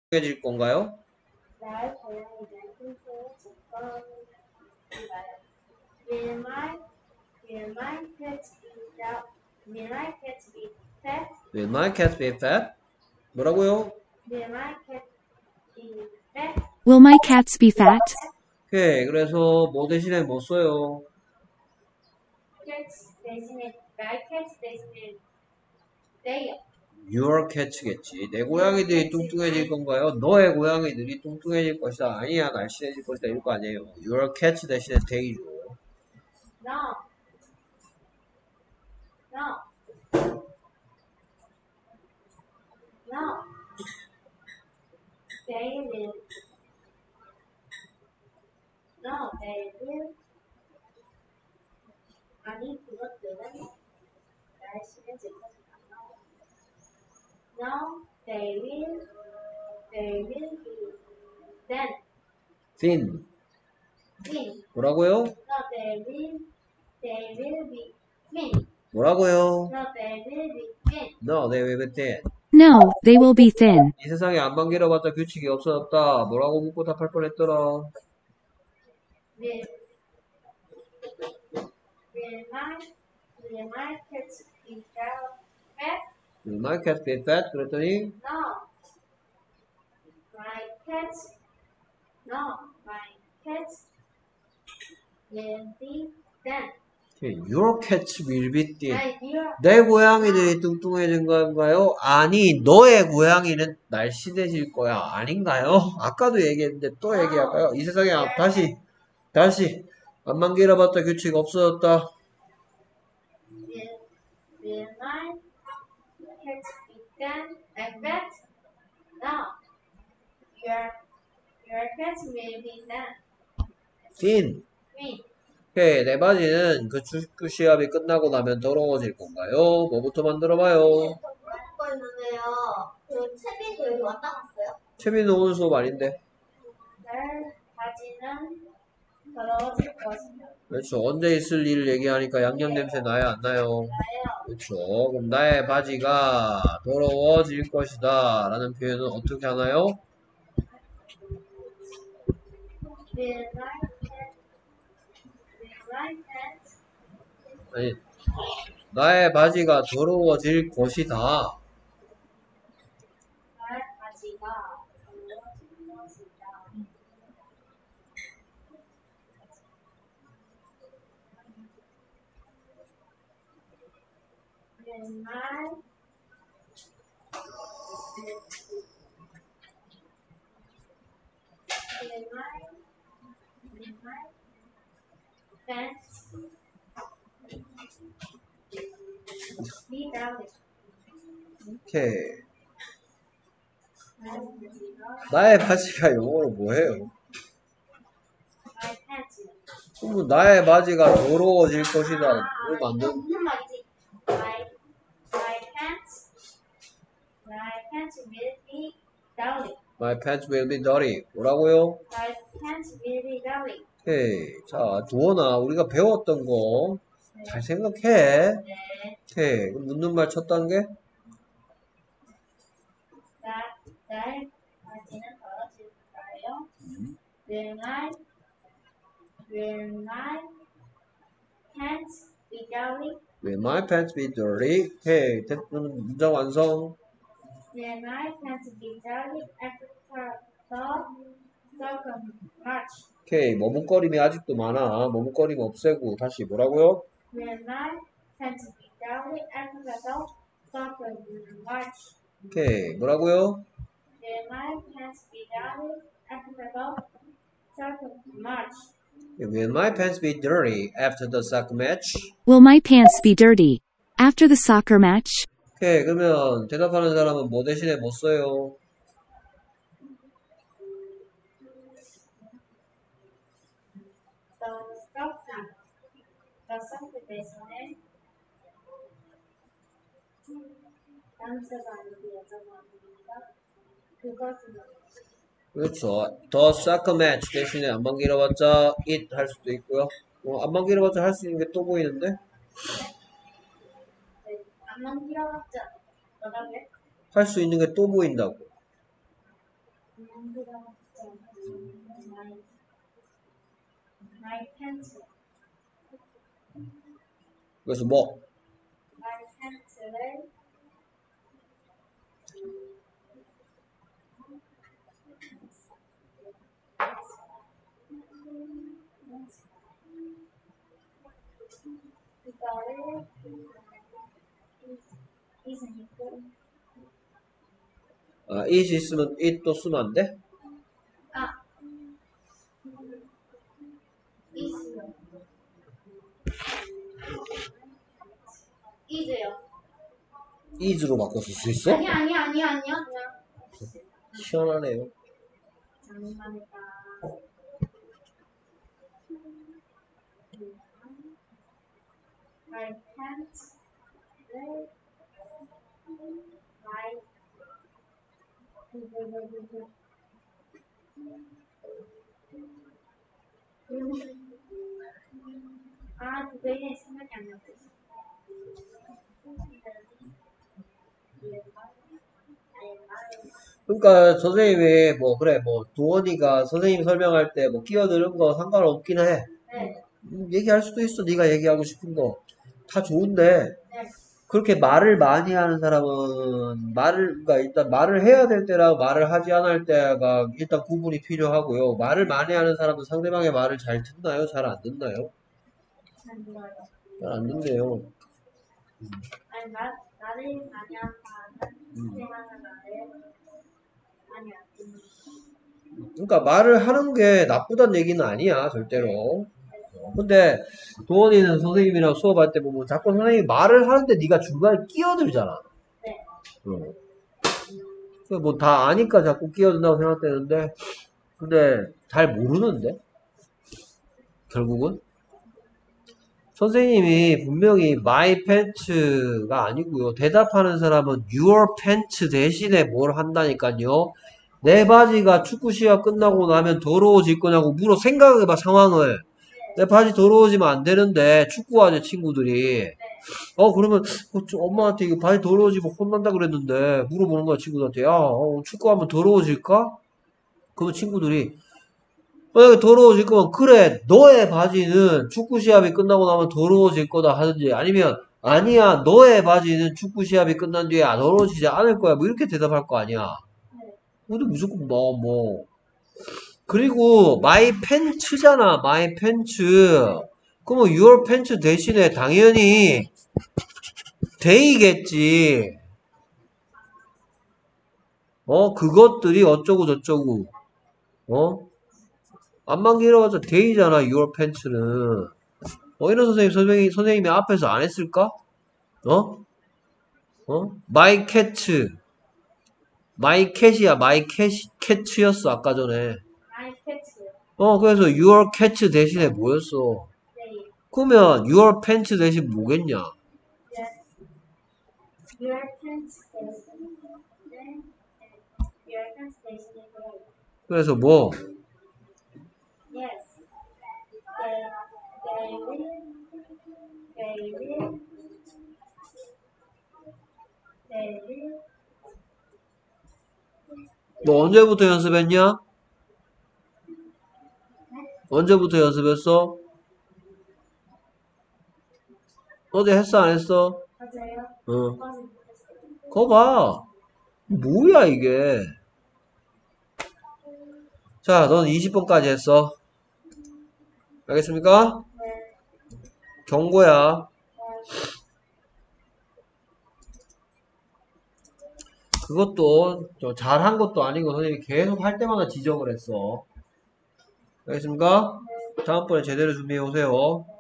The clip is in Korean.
뚱뚱해질 건가요? 나의 고양이는 뚱뚱해질 건가요? Will my cat be will my cat be fat? Will my cat be fat? 뭐라고요? Will my cat be fat? Will my cats be fat? 오케이. 그래서 뭐 대신에 뭐 써요? Cats 대신에 my cat 대신에 they. Your cat겠지. 내 고양이들이 뚱뚱해질 건가요? 너의 고양이들이 뚱뚱해질 것이다. 아니야, 날씬해질 것이다. 이럴 거 아니에요. Your cat 대신에 they죠. No. No. No. They will. No, they will. 아니 그것들은 날씬해질 것이다. No, they will. They will be then Thin. thin. 뭐라고요? No, they will. They will be thin. 뭐라고요? No, they will be thin. No, they will be thin. No, they will be thin. 이 세상에 안만 길어봤자 규칙이 없어졌다. 뭐라고 묻고 답할 뻔했더라. Will will my cat be fat? Will my cat be fat? 그랬더니 No. My cat. No, my cat will be thin. Your cat will be thin. Your 내 고양이들이 뚱뚱해진 건가요? 아니, 너의 고양이는 날씬해질 거야. 아닌가요? 아까도 얘기했는데 또 얘기할까요? 이 세상에 다시 안만 길어봤자 규칙 없어졌다. will my cat be thin and fat? No. Your cat will be thin. thin. 오케이, 내 바지는 그 축구 시합이 끝나고 나면 더러워질 건가요? 뭐부터 만들어봐요? 거 있는데요. 저 채빈도 여기 왔다 갔어요? 채빈은 오늘 수업 아닌데. 내 바지는 더러워질 것이다. 그렇죠. 언제 있을 일을 얘기하니까 양념 냄새 나요, 안 나요? 나요. 그렇죠. 그럼 나의 바지가 더러워질 것이다 라는 표현은 어떻게 하나요? Will my cat 아니, 나의 바지가 더러워질 것이다. 내 바지가 더러워질 것이다. Will my pants be dirty? 오케이. 내 바지가 나의 바지가 영어로 뭐예요? my pants. 그럼 나의 바지가 더러워질 것이다. 를 만든 무슨 말이지? My pants will be dirty. My pants will be dirty. 뭐라고요? My pants will be dirty. 오케이. 자, 두원아, 우리가 배웠던 거 잘 생각해. 네. 오케이. 그럼 묻는 말 첫 단계? 나의 바지는 더러질까요? Will my pants be dirty? Will my pants be dirty? 오케이. 문장 완성. Will my pants be dirty after the second March? 오케이. 머뭇거림이 아직도 많아. 머뭇거림 없애고 다시 뭐라고요? Will my pants be dirty after the second March? 오케이. 뭐라고요? Will my pants be dirty after the second March? Will my pants be dirty after the soccer match? Will my pants be dirty after the soccer match? 오케이. 그러면 대답하는 사람은 뭐 대신에 뭐 써요? The sock 대신에 남자가 아니고 여자가 아니니까 그것은 그렇죠. The soccer match 대신에 안만 길어봤자 it 할 수도 있고요. 안만 길어봤자 할 수 있는 게 또 보이는데? 안만 길어봤자 뭐라고요? 할 수 있는 게 또 보인다고. My pencil. 그래서 뭐? My pencil을 이거를 있으니까 아, is 있으면 it도 쓰면 안 돼? 아 있어요. 있어요. is로 바꿔 쓸 수 있어? 아니야 그냥 시원하네요. 장난이다. My pencil을 my 아 그거에 생각이 안 나고 있어. 그러니까 선생님이 뭐 그래 뭐 도원이가 선생님 설명할 때 뭐 끼어드는 거 상관없긴 해. 네. 얘기할 수도 있어. 네가 얘기하고 싶은 거 다 좋은데 네. 그렇게 말을 많이 하는 사람은 그러니까 일단 말을 해야 될 때랑 말을 하지 않을 때가 일단 구분이 필요하고요. 말을 많이 하는 사람은 상대방의 말을 잘 듣나요? 잘 안 듣나요? 잘 몰라요. 잘 안 듣네요. 아니 나를 많이 한다. 생각하는 나를 많이 안 듣는. 그러니까 말을 하는 게 나쁘다는 얘기는 아니야, 절대로. 근데 도원이는 선생님이랑 수업할 때 보면 자꾸 선생님이 말을 하는데 네가 중간에 끼어들잖아. 네. 뭐 다 아니까 자꾸 끼어든다고 생각되는데 근데 잘 모르는데 결국은 선생님이 분명히 my pants가 아니고요. 대답하는 사람은 your pants 대신에 뭘 한다니까요. 내 바지가 축구 시합 끝나고 나면 더러워질 거냐고 생각해봐 상황을. 내 바지 더러워지면 안 되는데 축구하지 친구들이. 그러면 엄마한테 이거 바지 더러워지면 혼난다 그랬는데 물어보는 거야 친구들한테. 야 축구하면 더러워질까? 그러면 친구들이 만약에 더러워질 거면 그래 너의 바지는 축구 시합이 끝나고 나면 더러워질 거다 하든지 아니면 아니야 너의 바지는 축구 시합이 끝난 뒤에 더러워지지 않을 거야 뭐 이렇게 대답할 거 아니야. 근데 무조건 뭐 그리고 my pants잖아 my pants. 그러면 your pants 대신에 당연히 they겠지. 그것들이 어쩌고 저쩌고 안만 길어가지고 they잖아 your pants는. 이런 선생님이 앞에서 안 했을까? my cat my cat이야 my cat였어 아까 전에. My pets. 그래서 your cat 대신에 뭐였어? They. 그러면 your pants 대신 뭐겠냐? Yes. Your pants is. Your pants is gray. 그래서 뭐? Yes. They will. 너 언제부터 연습했냐? 언제부터 연습했어? 어제 했어 안 했어? 맞아요. 그거 봐. 뭐야 이게. 자, 넌 20번까지 했어. 알겠습니까? 네. 경고야. 그것도 잘한 것도 아니고 선생님이 계속 할 때마다 지적을 했어. 알겠습니까? 다음번에 제대로 준비해 오세요.